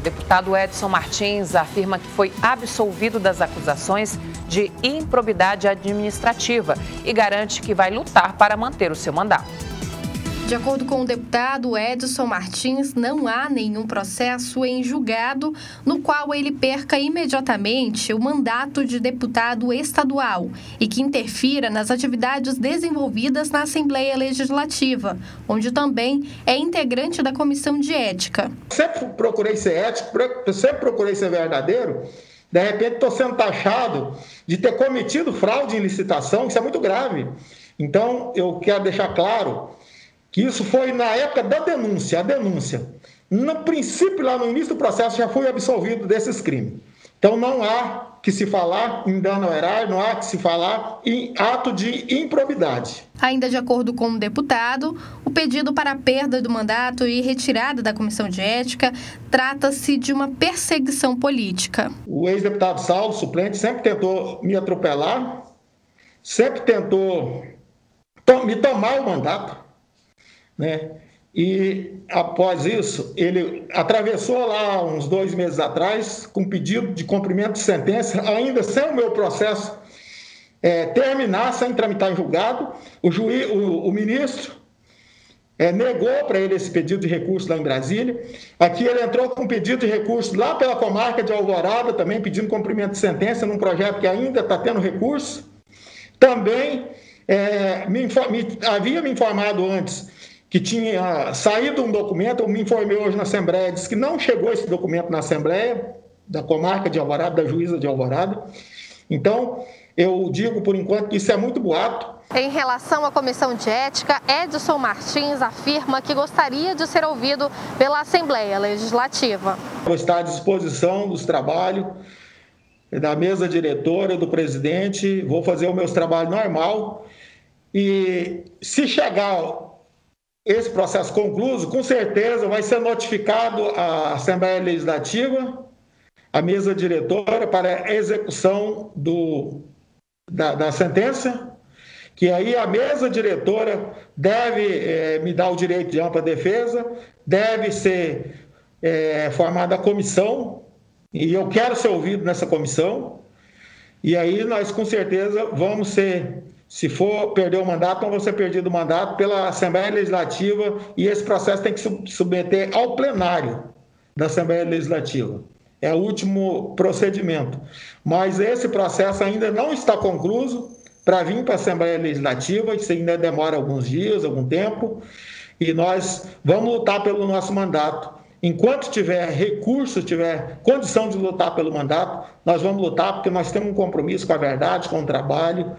O deputado Edson Martins afirma que foi absolvido das acusações de improbidade administrativa e garante que vai lutar para manter o seu mandato. De acordo com o deputado Edson Martins, não há nenhum processo em julgado no qual ele perca imediatamente o mandato de deputado estadual e que interfira nas atividades desenvolvidas na Assembleia Legislativa, onde também é integrante da Comissão de Ética. Sempre procurei ser ético, sempre procurei ser verdadeiro. De repente estou sendo taxado de ter cometido fraude em licitação, isso é muito grave. Então, eu quero deixar claro que isso foi na época da denúncia, a denúncia. No princípio, lá no início do processo, já fui absolvido desses crimes. Então, não há que se falar em dano ao erário, não há que se falar em ato de improbidade. Ainda de acordo com o deputado, o pedido para a perda do mandato e retirada da Comissão de Ética trata-se de uma perseguição política. O ex-deputado Saulo, suplente, sempre tentou me atropelar, sempre tentou me tomar o mandato, né? E após isso, ele atravessou lá uns 2 meses atrás com pedido de cumprimento de sentença, ainda sem o meu processo terminar, sem tramitar em julgado. O ministro negou para ele esse pedido de recurso lá em Brasília. Aqui ele entrou com pedido de recurso lá pela comarca de Alvorada, também pedindo cumprimento de sentença num projeto que ainda está tendo recurso. Também havia me informado antes que tinha saído um documento, eu me informei hoje na Assembleia, disse que não chegou esse documento na Assembleia, da comarca de Alvorada, da juíza de Alvorada. Então, eu digo por enquanto que isso é muito boato. Em relação à Comissão de Ética, Edson Martins afirma que gostaria de ser ouvido pela Assembleia Legislativa. Vou estar à disposição dos trabalhos da mesa diretora, do presidente, vou fazer o meu trabalho normal e se chegar esse processo concluído, com certeza vai ser notificado a Assembleia Legislativa, a mesa diretora, para a execução da sentença, que aí a mesa diretora deve me dar o direito de ampla defesa, deve ser formada a comissão, e eu quero ser ouvido nessa comissão, e aí nós com certeza vamos ser... Se for perder o mandato, não vai ser perdido o mandato pela Assembleia Legislativa e esse processo tem que se submeter ao plenário da Assembleia Legislativa. É o último procedimento. Mas esse processo ainda não está concluído para vir para a Assembleia Legislativa, isso ainda demora alguns dias, algum tempo, e nós vamos lutar pelo nosso mandato. Enquanto tiver recurso, tiver condição de lutar pelo mandato, nós vamos lutar porque nós temos um compromisso com a verdade, com o trabalho.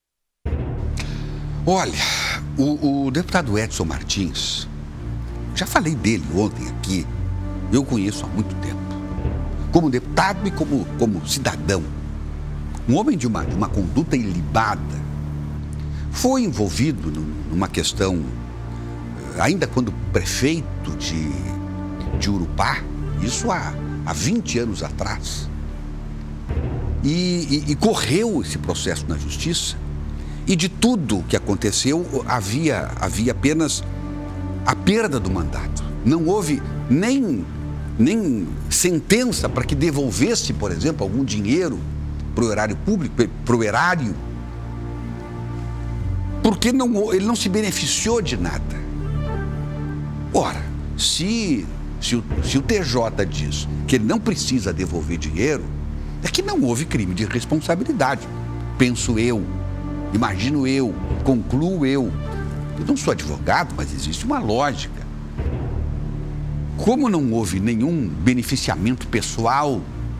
Olha, o deputado Edson Martins, já falei dele ontem aqui, eu conheço há muito tempo, como deputado e como cidadão, um homem de uma conduta ilibada, foi envolvido numa questão, ainda quando prefeito de Urupá, isso há 20 anos atrás, e correu esse processo na justiça. E de tudo o que aconteceu, havia apenas a perda do mandato. Não houve nem sentença para que devolvesse, por exemplo, algum dinheiro para o erário público, para o erário, porque ele não se beneficiou de nada. Ora, se o TJ diz que ele não precisa devolver dinheiro, é que não houve crime de responsabilidade, penso eu. Imagino eu, concluo eu. Eu não sou advogado, mas existe uma lógica. Como não houve nenhum beneficiamento pessoal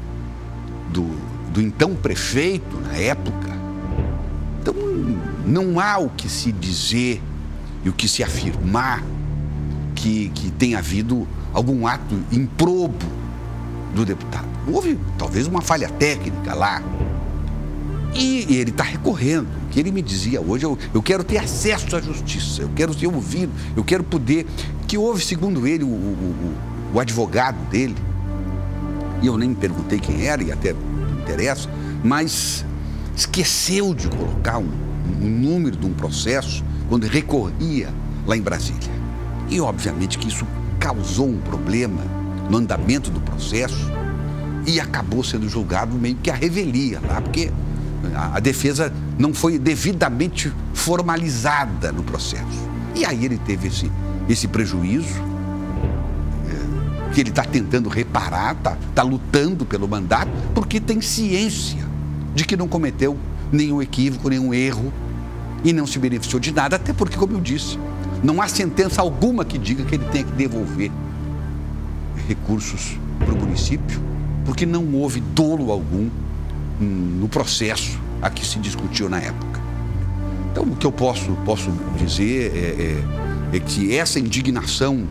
do então prefeito na época, então não há o que se dizer e o que se afirmar que tenha havido algum ato improbo do deputado. Houve talvez uma falha técnica lá. E ele está recorrendo. O que ele me dizia hoje, eu quero ter acesso à justiça, eu quero ser ouvido, eu quero poder... Que houve, segundo ele, o advogado dele, e eu nem me perguntei quem era, e até não interessa, mas esqueceu de colocar um número de um processo quando recorria lá em Brasília. E, obviamente, que isso causou um problema no andamento do processo e acabou sendo julgado meio que à revelia lá, porque a defesa não foi devidamente formalizada no processo. E aí ele teve esse prejuízo, que ele está tentando reparar, está lutando pelo mandato, porque tem ciência de que não cometeu nenhum equívoco, nenhum erro e não se beneficiou de nada, até porque, como eu disse, não há sentença alguma que diga que ele tenha que devolver recursos para o município, porque não houve dolo algum no processo a que se discutiu na época. Então, o que eu posso dizer é que essa indignação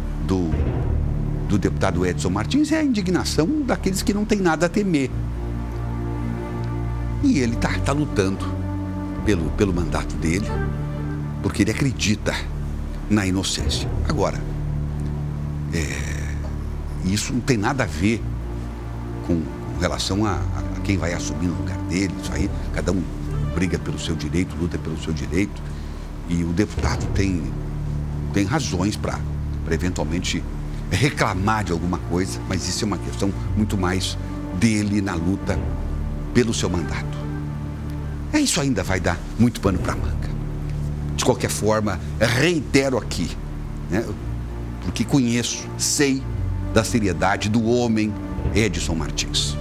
do deputado Edson Martins é a indignação daqueles que não têm nada a temer. E ele está lutando pelo mandato dele, porque ele acredita na inocência. Agora, isso não tem nada a ver com relação a quem vai assumir no lugar dele. Isso aí, cada um briga pelo seu direito, luta pelo seu direito, e o deputado tem razões para eventualmente reclamar de alguma coisa, mas isso é uma questão muito mais dele na luta pelo seu mandato. Isso ainda vai dar muito pano para manga. De qualquer forma, reitero aqui, né, porque sei da seriedade do homem Edson Martins.